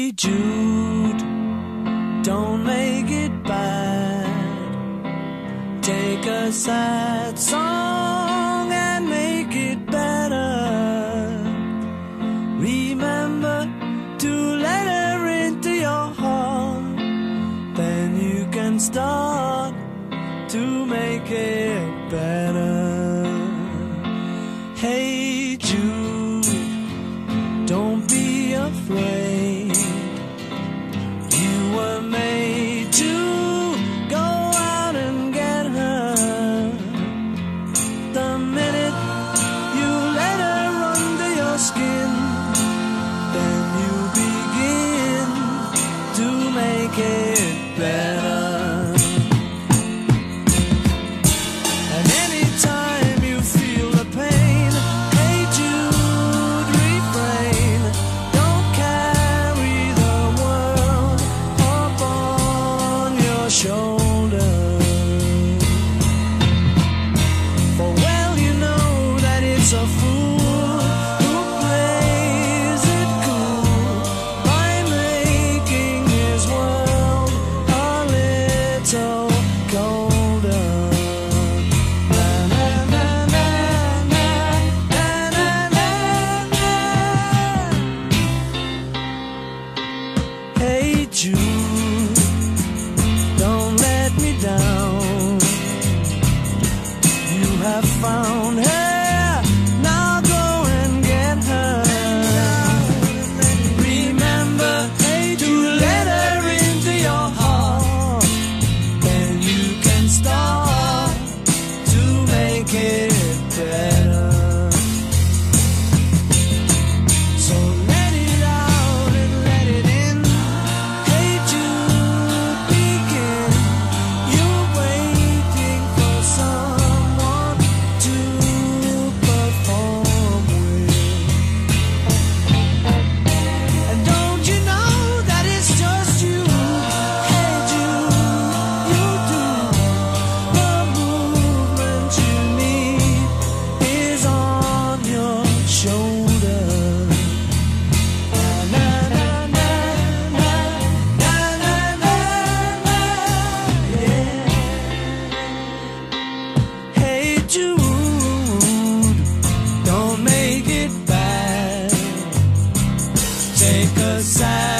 Hey Jude, don't make it bad. Take a sad song and make it better. Remember to let her into your heart. Then you can start to make it better. Hey Jude, don't be afraid. You were made to go out and get her. The minute you let her under your skin, then you begin to make it better. And anytime you feel the pain, hey Jude, refrain. Don't carry the world upon your shoulder. For well you know that it's a fool who plays it cool by making his world a little colder. Na na na na na na na na. Hey Jude, don't let me down. You have found her, now go and get her. Remember to let her into your heart. Then you can start to make it better. So let it out and let it in. Hey Jude, begin. You're waiting for someone to perform with. And don't you know that it's just you? Hey Jude, you do. The movement you need is on your shoulder. Na na na na na na na na, yeah. Hey Jude, don't make it bad. Take a sad